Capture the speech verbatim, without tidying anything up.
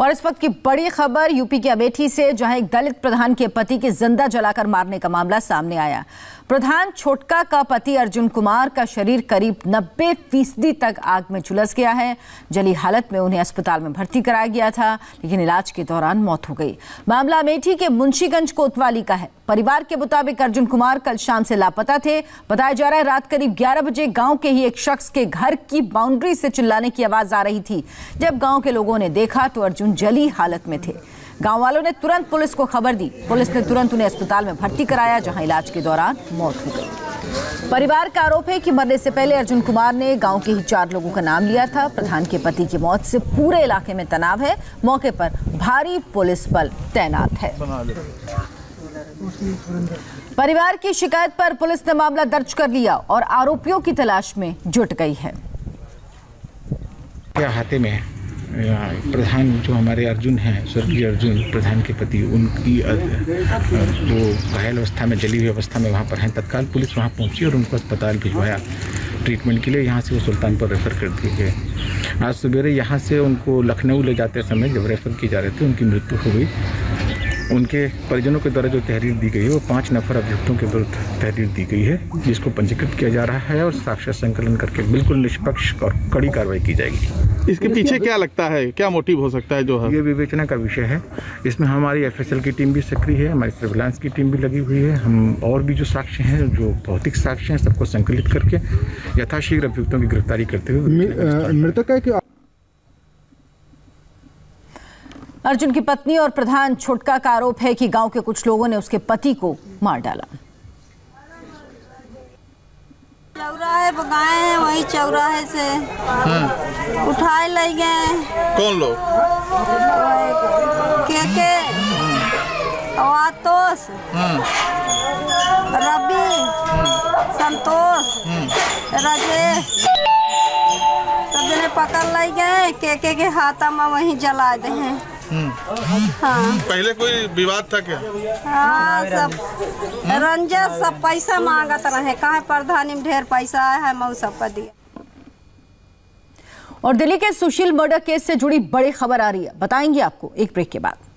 और इस वक्त की बड़ी खबर यूपी के अमेठी से, जहां एक दलित प्रधान के पति के जिंदा जलाकर मारने का मामला सामने आया। प्रधान छोटका का पति अर्जुन कुमार का शरीर करीब नब्बे फीसदी तक आग में झुलस गया है। जली हालत में उन्हें अस्पताल में भर्ती कराया गया था, लेकिन इलाज के दौरान मौत हो गई। मामला अमेठी के मुंशीगंज कोतवाली का है। परिवार के मुताबिक अर्जुन कुमार कल शाम से लापता थे। बताया जा रहा है रात करीब ग्यारह बजे गांव के ही एक शख्स के घर की बाउंड्री से चिल्लाने की आवाज आ रही थी। जब गांव के लोगों ने देखा तो अर्जुन जली हालत में थे। गांव वालों ने तुरंत पुलिस को खबर दी। पुलिस ने तुरंत उन्हें अस्पताल में भर्ती कराया, जहां इलाज के दौरान मौत हो गई। परिवार का आरोप है कि मरने से पहले अर्जुन कुमार ने गांव के ही चार लोगों का नाम लिया था। प्रधान के पति की मौत से पूरे इलाके में तनाव है। मौके पर भारी पुलिस बल तैनात है। परिवार की शिकायत पर पुलिस ने मामला दर्ज कर लिया और आरोपियों की तलाश में जुट गई है। हाथे में प्रधान जो हमारे अर्जुन हैं, स्वर्गीय अर्जुन प्रधान के पति, उनकी वो घायल अवस्था में, जली हुई अवस्था में वहाँ पर हैं। तत्काल पुलिस वहाँ पहुँची और उनको अस्पताल भिजवाया ट्रीटमेंट के लिए। यहाँ से वो सुल्तानपुर रेफर कर दिए गए। आज सवेरे यहाँ से उनको लखनऊ ले जाते समय जब रेफर किए जा रहे थे, उनकी मृत्यु हो गई। उनके परिजनों के द्वारा जो तहरीर दी गई है वो पांच नफर अभियुक्तों के विरुद्ध तहरीर दी गई है, जिसको पंजीकृत किया जा रहा है और साक्ष्य संकलन करके बिल्कुल निष्पक्ष और कड़ी कार्रवाई की जाएगी। इसके पीछे क्या लगता है, क्या मोटिव हो सकता है? जो है ये विवेचना का विषय है। इसमें हमारी एफ एस एल की टीम भी सक्रिय है, हमारी सर्विलांस की टीम भी लगी हुई है। हम और भी जो साक्ष्य हैं, जो भौतिक साक्ष्य हैं, सबको संकलित करके यथाशीघ्र अभियुक्तों की गिरफ्तारी करते हुए मृतक है। अर्जुन की पत्नी और प्रधान छोटका का आरोप है कि गांव के कुछ लोगों ने उसके पति को मार डाला। चौराहे बगाए हैं, वही चौराहे से उठाए ले गए। कौन लोग? के के आतोष, रवि, संतोष, राजेश, सब जने पकड़ ले गए। के के के हाथा में वहीं जला दे हैं। हाँ। पहले कोई विवाद था क्या? हाँ, सब रंजन, सब पैसा मांगत रहे। कहे प्रधानी में ढेर पैसा है, मैं सबका दिया। और दिल्ली के सुशील मर्डर केस से जुड़ी बड़ी खबर आ रही है, बताएंगे आपको एक ब्रेक के बाद।